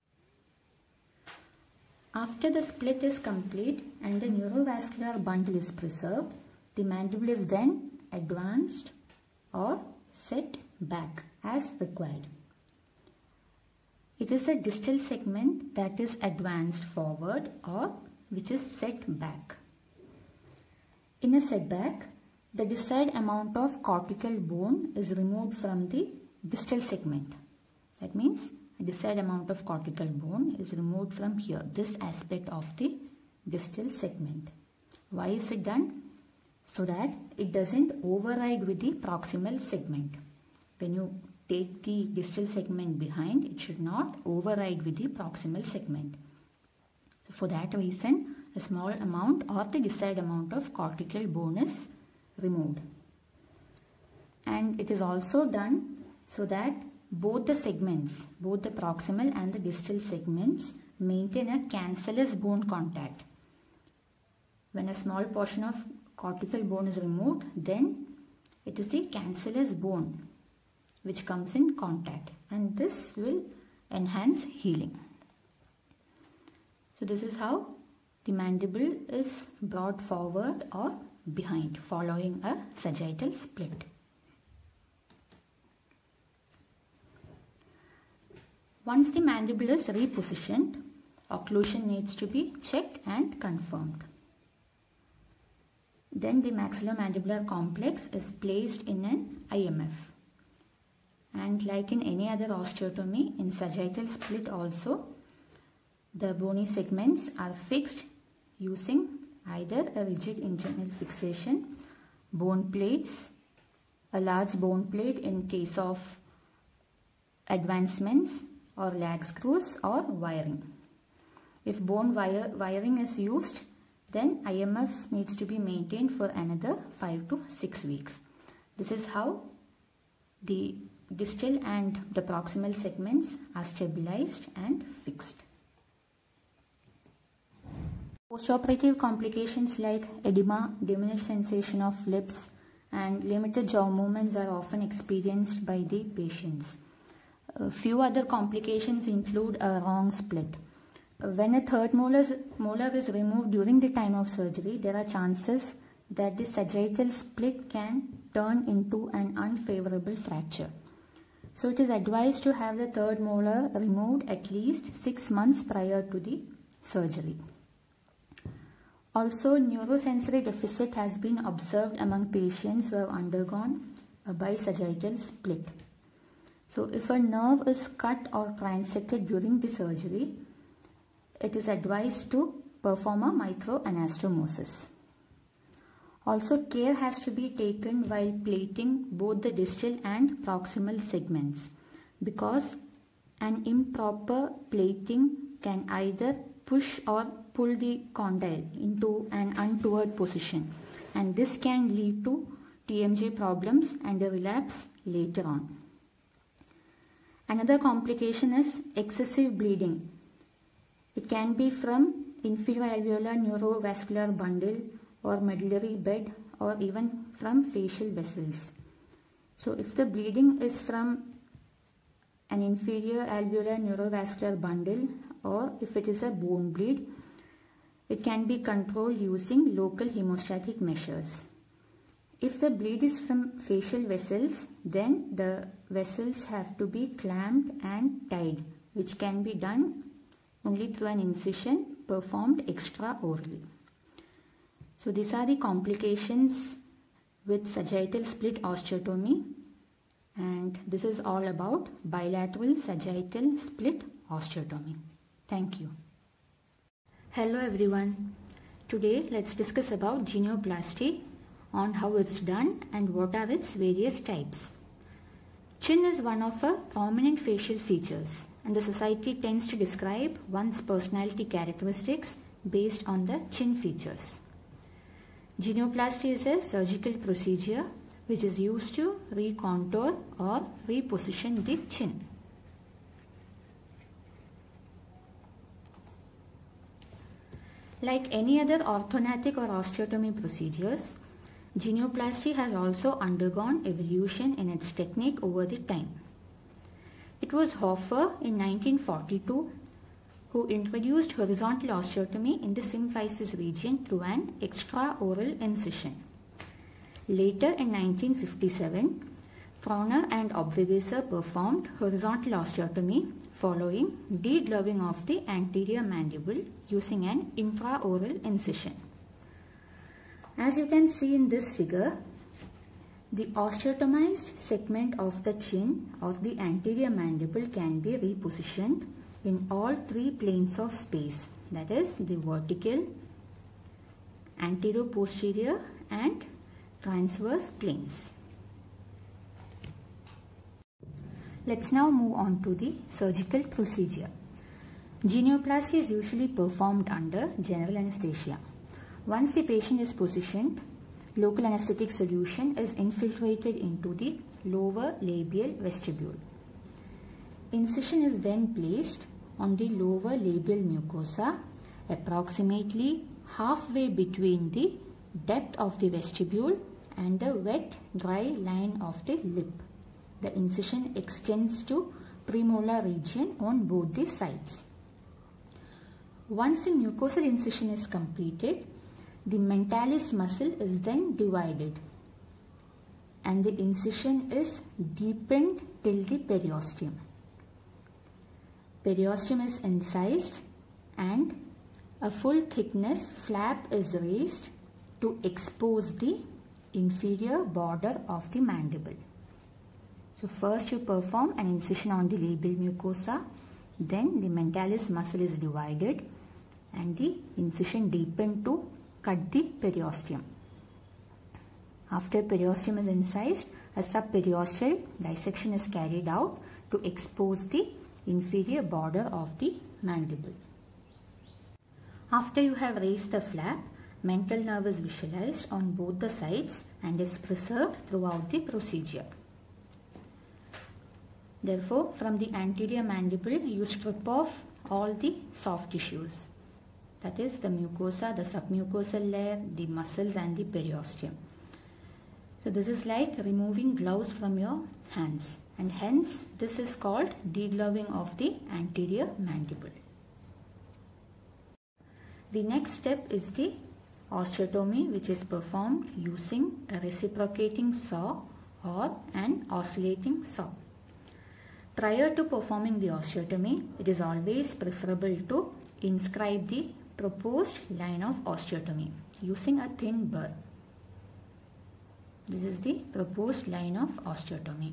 After the split is complete and the neurovascular bundle is preserved, the mandible is then advanced or set back as required. It is a distal segment that is advanced forward or which is set back. In a setback, the desired amount of cortical bone is removed from the distal segment. That means a desired amount of cortical bone is removed from here, this aspect of the distal segment. Why is it done? So that it doesn't override with the proximal segment. When you take the distal segment behind, it should not override with the proximal segment. So for that reason, a small amount or the desired amount of cortical bone is removed. And it is also done so that both the segments, both the proximal and the distal segments, maintain a cancellous bone contact. When a small portion of cortical bone is removed, then it is the cancellous bone which comes in contact, and this will enhance healing. So this is how the mandible is brought forward or behind following a sagittal split. Once the mandible is repositioned, occlusion needs to be checked and confirmed. Then the maxillomandibular complex is placed in an I M F. And like in any other osteotomy, in sagittal split also, the bony segments are fixed using either a rigid internal fixation, bone plates, a large bone plate in case of advancements, or lag screws, or wiring. If bone wire, wiring is used, then I M F needs to be maintained for another five to six weeks. This is how the distal and the proximal segments are stabilized and fixed. Postoperative complications like edema, diminished sensation of lips, and limited jaw movements are often experienced by the patients. A few other complications include a wrong split. When a third molar, molar is removed during the time of surgery, there are chances that the sagittal split can turn into an unfavorable fracture. So it is advised to have the third molar removed at least six months prior to the surgery. Also, neurosensory deficit has been observed among patients who have undergone a bisagittal split. So, if a nerve is cut or transected during the surgery, it is advised to perform a microanastomosis. Also, care has to be taken while plating both the distal and proximal segments, because an improper plating can either push or pull the condyle into an untoward position, and this can lead to T M J problems and a relapse later on. Another complication is excessive bleeding. It can be from inferior alveolar neurovascular bundle or medullary bed, or even from facial vessels. So if the bleeding is from an inferior alveolar neurovascular bundle, or if it is a bone bleed, it can be controlled using local hemostatic measures. If the bleed is from facial vessels, then the vessels have to be clamped and tied, which can be done only through an incision performed extraorally. So these are the complications with sagittal split osteotomy, and this is all about bilateral sagittal split osteotomy. Thank you. Hello everyone. Today let's discuss about genioplasty, on how it's done and what are its various types. Chin is one of our prominent facial features, and the society tends to describe one's personality characteristics based on the chin features. Genioplasty is a surgical procedure which is used to recontour or reposition the chin. Like any other orthodontic or osteotomy procedures, genioplasty has also undergone evolution in its technique over the time. It was Hofer in nineteen forty-two who introduced horizontal osteotomy in the symphysis region through an extraoral incision. Later in nineteen fifty-seven, Frohner and Obweiser performed horizontal osteotomy following degloving of the anterior mandible using an intraoral incision. As you can see in this figure, the osteotomized segment of the chin or the anterior mandible can be repositioned in all three planes of space, that is the vertical, anterior-posterior and transverse planes. Let's now move on to the surgical procedure. Genioplasty is usually performed under general anesthesia. Once the patient is positioned, local anesthetic solution is infiltrated into the lower labial vestibule. Incision is then placed on the lower labial mucosa, approximately halfway between the depth of the vestibule and the wet dry line of the lip. The incision extends to premolar region on both the sides. Once the mucosal incision is completed, the mentalis muscle is then divided and the incision is deepened till the periosteum. Periosteum is incised and a full thickness flap is raised to expose the inferior border of the mandible. So first you perform an incision on the labial mucosa, then the mentalis muscle is divided and the incision deepened to cut the periosteum. After periosteum is incised, a subperiosteal dissection is carried out to expose the inferior border of the mandible. After you have raised the flap, mental nerve is visualized on both the sides and is preserved throughout the procedure. Therefore, from the anterior mandible, you strip off all the soft tissues. That is the mucosa, the submucosal layer, the muscles and the periosteum. So this is like removing gloves from your hands, and hence this is called degloving of the anterior mandible. The next step is the osteotomy, which is performed using a reciprocating saw or an oscillating saw. Prior to performing the osteotomy, it is always preferable to inscribe the proposed line of osteotomy using a thin burr. This is the proposed line of osteotomy.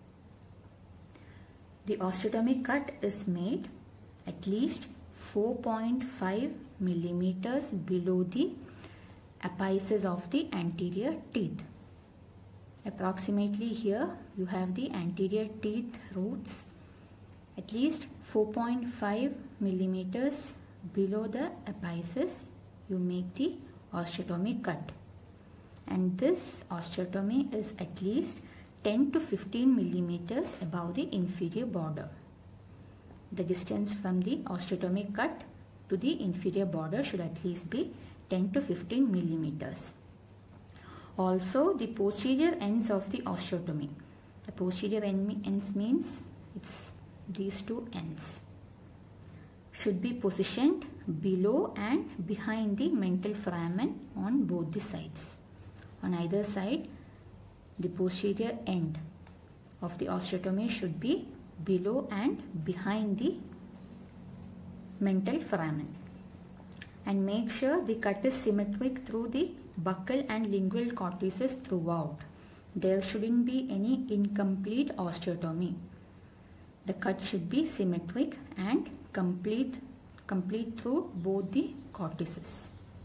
The osteotomy cut is made at least four point five millimeters below the apices of the anterior teeth. Approximately here you have the anterior teeth roots. At least four point five millimeters below the apices you make the osteotomy cut, and this osteotomy is at least ten to fifteen millimeters above the inferior border. The distance from the osteotomy cut to the inferior border should at least be ten to fifteen millimeters. Also, the posterior ends of the osteotomy. The posterior ends means it's these two ends should be positioned below and behind the mental foramen on both the sides. On either side, the posterior end of the osteotomy should be below and behind the mental foramen. And make sure the cut is symmetric through the buccal and lingual cortices throughout. There shouldn't be any incomplete osteotomy. The cut should be symmetric and complete, complete through both the cortices.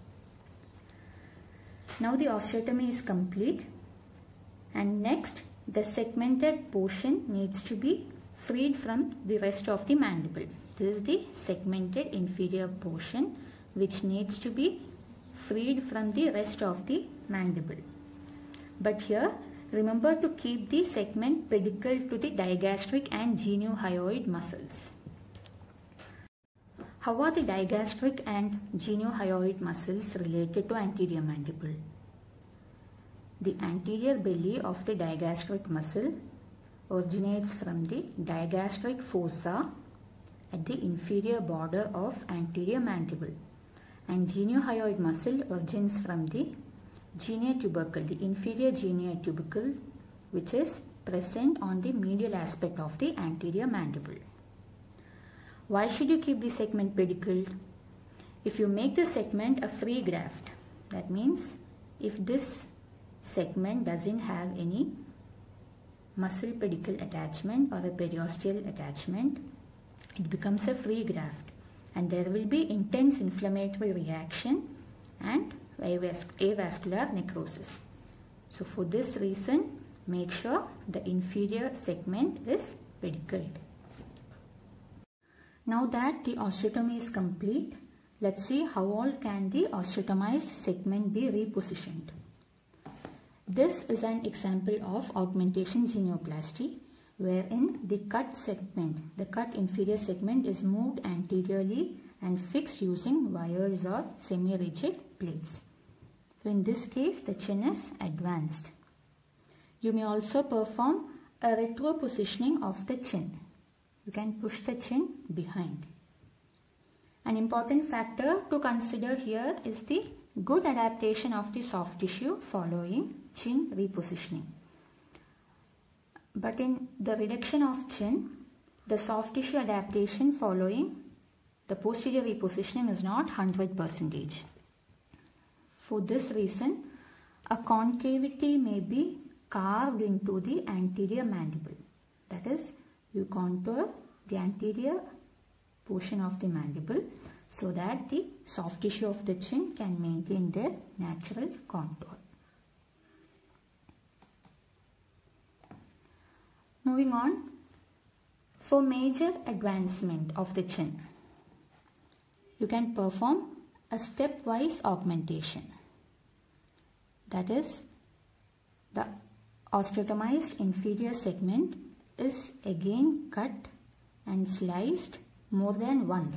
Now the osteotomy is complete, and next the segmented portion needs to be freed from the rest of the mandible. This is the segmented inferior portion which needs to be freed from the rest of the mandible. But here remember to keep the segment pedicle to the digastric and geniohyoid muscles. How are the digastric and geniohyoid muscles related to anterior mandible? The anterior belly of the digastric muscle originates from the digastric fossa at the inferior border of anterior mandible, and geniohyoid muscle originates from the genioid tubercle, the inferior genioid tubercle, which is present on the medial aspect of the anterior mandible. Why should you keep the segment pedicled? If you make the segment a free graft, that means if this segment doesn't have any muscle pedicle attachment or a periosteal attachment, it becomes a free graft, and there will be intense inflammatory reaction and avascular necrosis. So for this reason, make sure the inferior segment is pedicled. Now that the osteotomy is complete, let's see how all can the osteotomized segment be repositioned. This is an example of augmentation genioplasty, wherein the cut segment, the cut inferior segment is moved anteriorly and fixed using wires or semi-rigid plates. So in this case, the chin is advanced. You may also perform a retro-positioning of the chin. You can push the chin behind. An important factor to consider here is the good adaptation of the soft tissue following chin repositioning. But in the reduction of chin, the soft tissue adaptation following the posterior repositioning is not one hundred percent. For this reason, a concavity may be carved into the anterior mandible. That is, you contour the anterior portion of the mandible so that the soft tissue of the chin can maintain their natural contour. Moving on, for major advancement of the chin, you can perform a stepwise augmentation. That is, the osteotomized inferior segment is again cut and sliced more than once.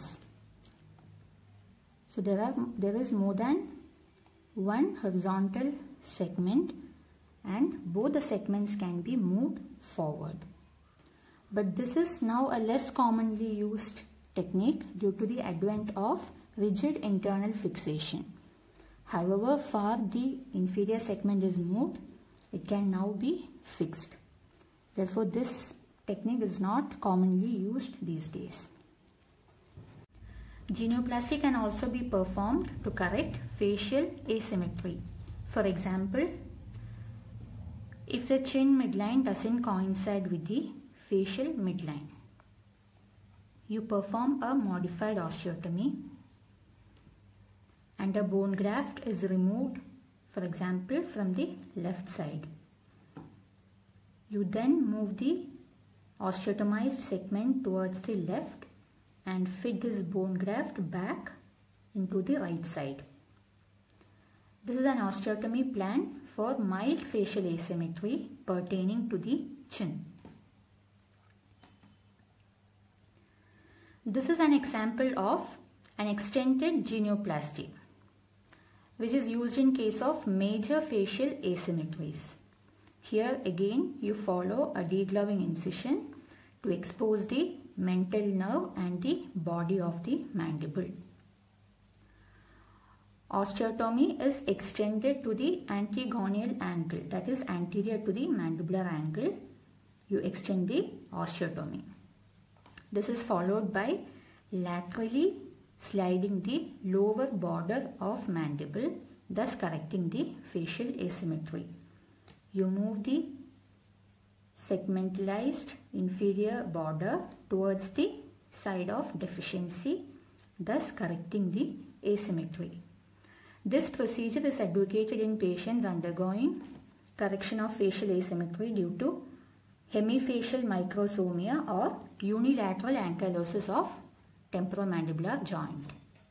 So there are there is more than one horizontal segment, and both the segments can be moved forward. But this is now a less commonly used technique due to the advent of rigid internal fixation. However, far the inferior segment is moved, it can now be fixed. Therefore, this technique is not commonly used these days. Genioplasty can also be performed to correct facial asymmetry. For example, if the chin midline doesn't coincide with the facial midline, you perform a modified osteotomy and a bone graft is removed, for example, from the left side. You then move the osteotomized segment towards the left and fit this bone graft back into the right side. This is an osteotomy plan for mild facial asymmetry pertaining to the chin. This is an example of an extended genioplasty, which is used in case of major facial asymmetries. Here again you follow a degloving incision to expose the mental nerve and the body of the mandible. Osteotomy is extended to the antegonal angle, that is anterior to the mandibular angle. You extend the osteotomy. This is followed by laterally sliding the lower border of mandible, thus correcting the facial asymmetry. You move the segmentalized inferior border towards the side of deficiency, thus correcting the asymmetry. This procedure is advocated in patients undergoing correction of facial asymmetry due to hemifacial microsomia or unilateral ankylosis of temporomandibular joint.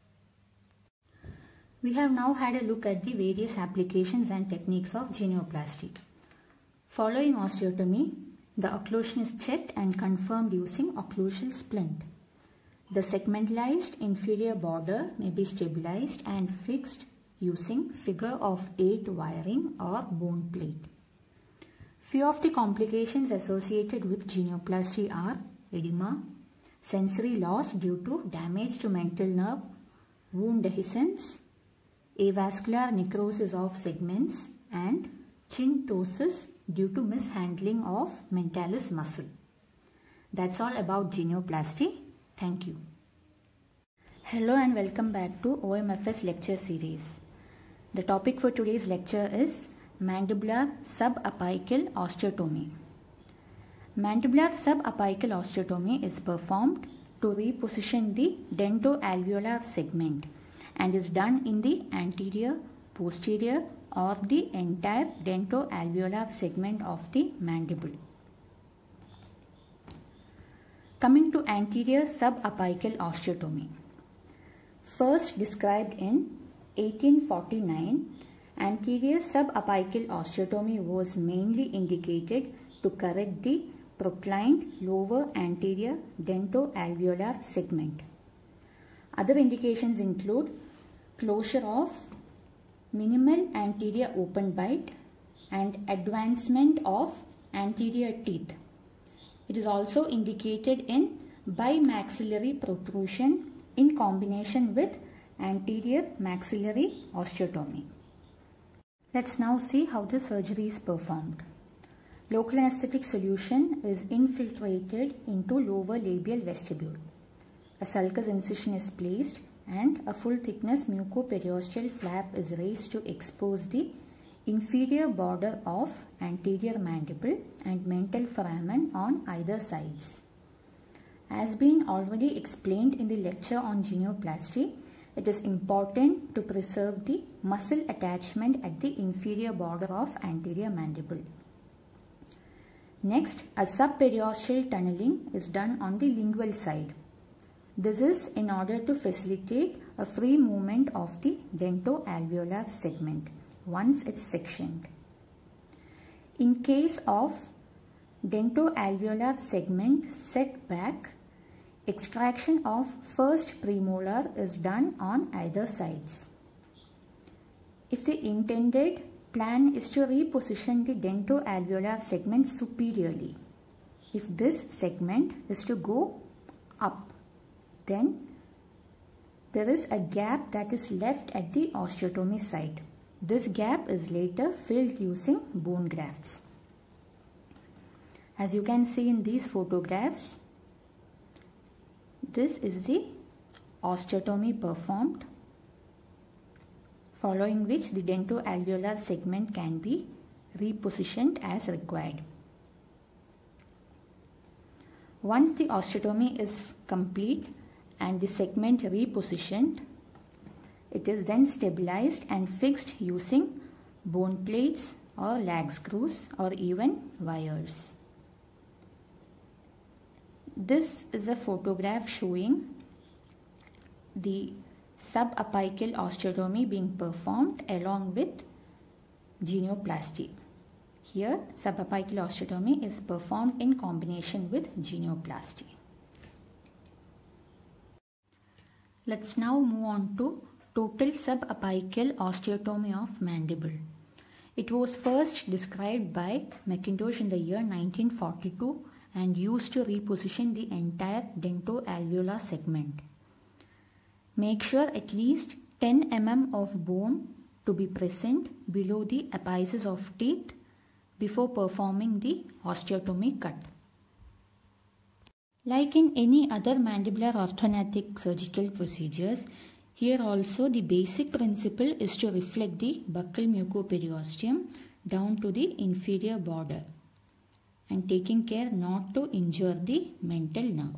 We have now had a look at the various applications and techniques of genioplasty. Following osteotomy, the occlusion is checked and confirmed using occlusal splint. The segmentalized inferior border may be stabilized and fixed using figure of eight wiring or bone plate. Few of the complications associated with genioplasty are edema, sensory loss due to damage to mental nerve, wound dehiscence, avascular necrosis of segments, and chin ptosis due to mishandling of mentalis muscle. That's all about genioplasty. Thank you. Hello and welcome back to O M F S lecture series. The topic for today's lecture is mandibular subapical osteotomy. Mandibular subapical osteotomy is performed to reposition the dentoalveolar segment and is done in the anterior, posterior or the entire dentoalveolar segment of the mandible. Coming to anterior subapical osteotomy. First described in eighteen forty-nine, anterior subapical osteotomy was mainly indicated to correct the proclined lower anterior dentoalveolar segment. Other indications include closure of minimal anterior open bite and advancement of anterior teeth. It is also indicated in bimaxillary protrusion in combination with anterior maxillary osteotomy. Let's now see how the surgery is performed. Local anesthetic solution is infiltrated into lower labial vestibule. A sulcus incision is placed and a full thickness mucoperiosteal flap is raised to expose the inferior border of anterior mandible and mental foramen on either sides. As been already explained in the lecture on genioplasty, it is important to preserve the muscle attachment at the inferior border of anterior mandible. Next, a subperiosteal tunneling is done on the lingual side. This is in order to facilitate a free movement of the dentoalveolar segment once it's sectioned. In case of dentoalveolar segment set back, extraction of first premolar is done on either sides. If the intended plan is to reposition the dentoalveolar segment superiorly, if this segment is to go up, then there is a gap that is left at the osteotomy site. This gap is later filled using bone grafts. As you can see in these photographs, this is the osteotomy performed, following which the dentoalveolar segment can be repositioned as required. Once the osteotomy is complete and the segment repositioned, it is then stabilized and fixed using bone plates or lag screws or even wires. This is a photograph showing the subapical osteotomy being performed along with genioplasty. Here, subapical osteotomy is performed in combination with genioplasty. Let's now move on to total subapical osteotomy of mandible. It was first described by McIntosh in the year nineteen forty-two and used to reposition the entire dentoalveolar segment. Make sure at least ten millimeters of bone to be present below the apices of teeth before performing the osteotomy cut. Like in any other mandibular orthognathic surgical procedures, here also the basic principle is to reflect the buccal mucoperiosteum down to the inferior border and taking care not to injure the mental nerve.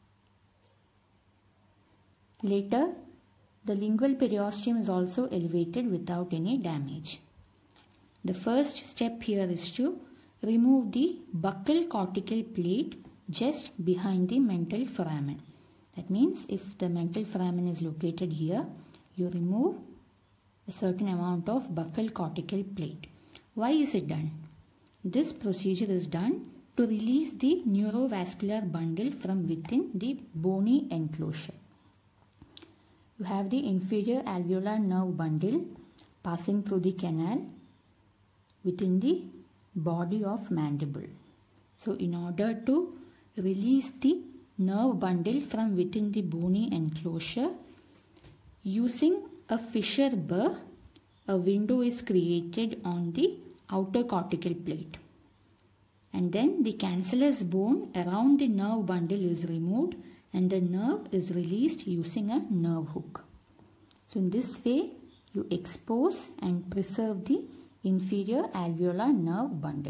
Later, the lingual periosteum is also elevated without any damage. The first step here is to remove the buccal cortical plate just behind the mental foramen. That means if the mental foramen is located here, you remove a certain amount of buccal cortical plate. Why is it done? This procedure is done to release the neurovascular bundle from within the bony enclosure. You have the inferior alveolar nerve bundle passing through the canal within the body of mandible. So in order to release the nerve bundle from within the bony enclosure, using a Fisher burr, a window is created on the outer cortical plate. And then the cancellous bone around the nerve bundle is removed and the nerve is released using a nerve hook. So in this way, you expose and preserve the inferior alveolar nerve bundle.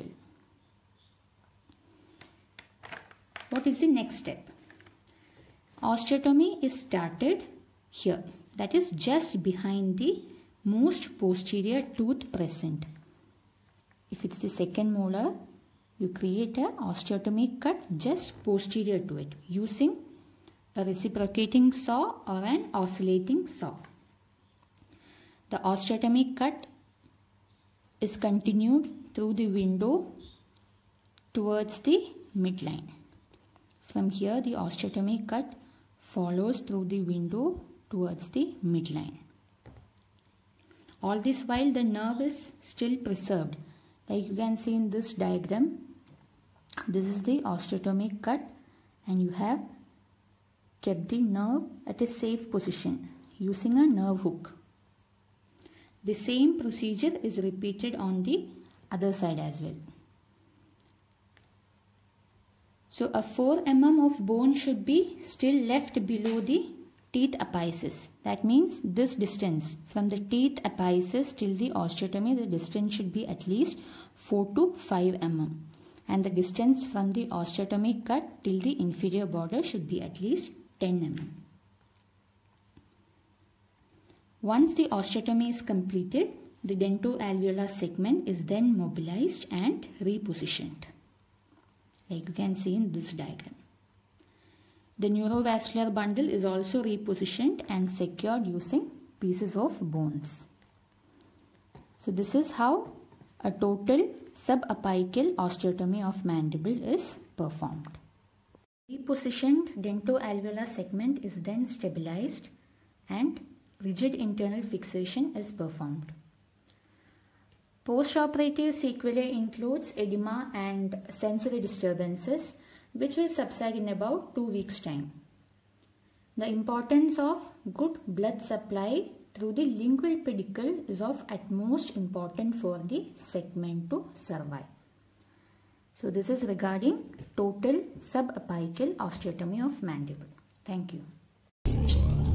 What is the next step? Osteotomy is started here, that is just behind the most posterior tooth present. If it's the second molar, you create a osteotomy cut just posterior to it using a reciprocating saw or an oscillating saw. The osteotomy cut is continued through the window towards the midline. From here, the osteotomy cut follows through the window towards the midline. All this while the nerve is still preserved. Like you can see in this diagram, this is the osteotomy cut and you have kept the nerve at a safe position using a nerve hook. The same procedure is repeated on the other side as well. So a four millimeters of bone should be still left below the teeth apices. That means this distance from the teeth apices till the osteotomy, the distance should be at least four to five millimeters. And the distance from the osteotomy cut till the inferior border should be at least ten millimeters. Once the osteotomy is completed, the dentoalveolar segment is then mobilized and repositioned, like you can see in this diagram. The neurovascular bundle is also repositioned and secured using pieces of bones. So this is how a total subapical osteotomy of mandible is performed. Repositioned dentoalveolar segment is then stabilized and rigid internal fixation is performed. Postoperative sequelae includes edema and sensory disturbances which will subside in about two weeks' time. The importance of good blood supply through the lingual pedicle is of utmost importance for the segment to survive. So this is regarding total subapical osteotomy of mandible. Thank you.